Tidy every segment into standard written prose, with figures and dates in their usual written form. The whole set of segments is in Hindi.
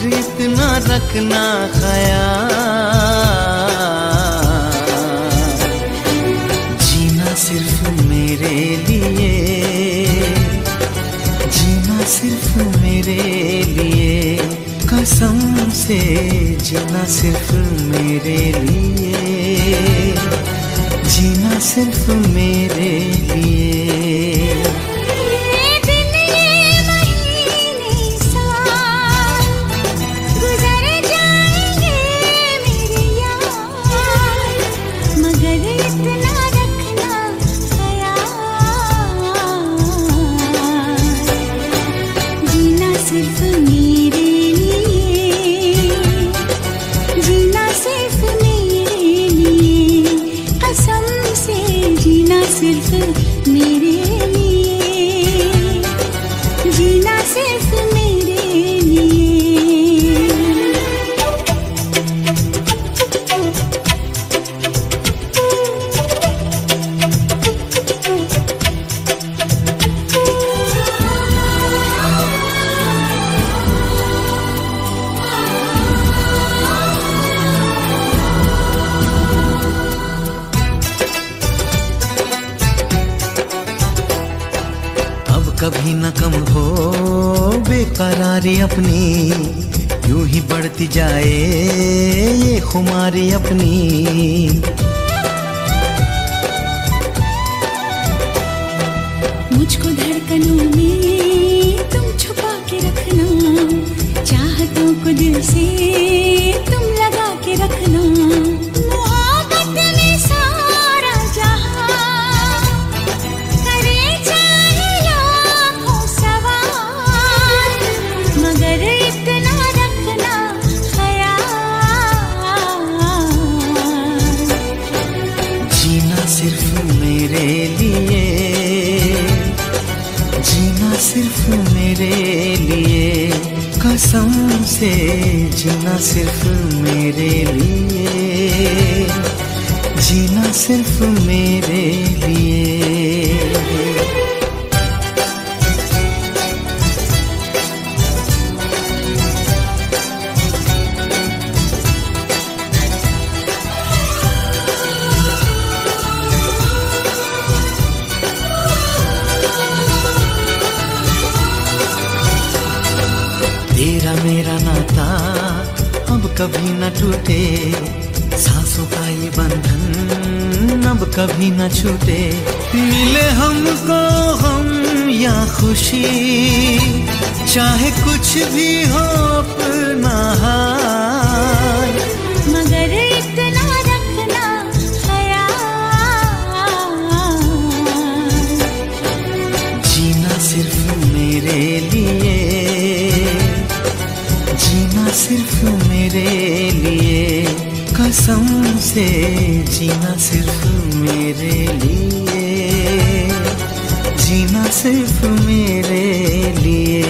इतना रखना ख्याल, जीना सिर्फ मेरे लिए, जीना सिर्फ मेरे लिए, कसम से जीना सिर्फ मेरे लिए, जीना सिर्फ मेरे लिए। सिर्फ मेरे लिए, जीना सिर्फ मेरे लिए। कभी न कम हो बेकरारी अपनी, यूं ही बढ़ती जाए ये खुमारी अपनी। मुझको धड़कनों में तुम छुपा के रखना, चाहतों को दिल से तुम लगा के रखना। सिर्फ मेरे लिए, जीना सिर्फ मेरे लिए, कसम से जीना सिर्फ मेरे लिए, जीना सिर्फ मेरे लिए। तेरा मेरा नाता अब कभी न टूटे, सांसों का ये बंधन अब कभी न छूटे। मिले हमको हम या खुशी, चाहे कुछ भी हो अपना हाल, मगर इतना रखना ख्याल, जीना सिर्फ मेरे लिए, जीना सिर्फ मेरे लिए, कसम से जीना सिर्फ मेरे लिए, जीना सिर्फ मेरे लिए।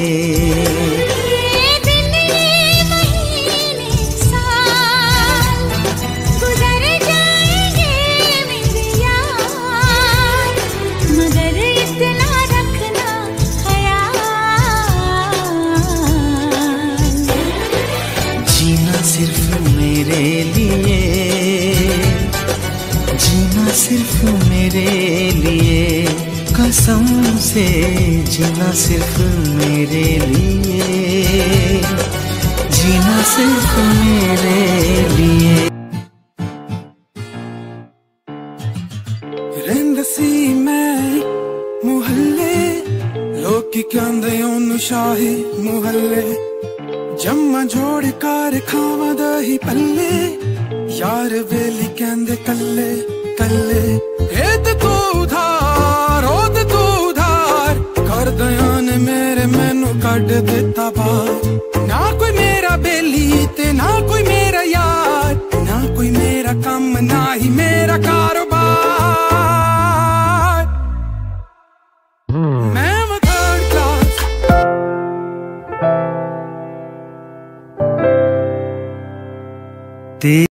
सिर्फ मेरे लिए, जीना सिर्फ मेरे लिए, कसम से जीना सिर्फ मेरे लिए, जीना सिर्फ मेरे लिए। ਰਹਿੰਦਾ ਸੀ ਮੈਂ ਮੁਹੱਲੇ, ਲੋਕੀ ਕਹਿੰਦੇ ਉਹਨੂੰ ਸ਼ਾਹੀ ਮੁਹੱਲੇ, जम्मा जोड़ कार खावा दही पल्ले, यार वेली कहंदे कल्ले कल्ले। एद तू उधार ओद तू उधार, कर दया ने मेरे मैनू कड दिता बाहर। ना कोई मेरा बेली ते ना कोई मेरा यार, ना कोई मेरा कम ना ही मेरा कारोबार। मैं थर्ड क्लास ते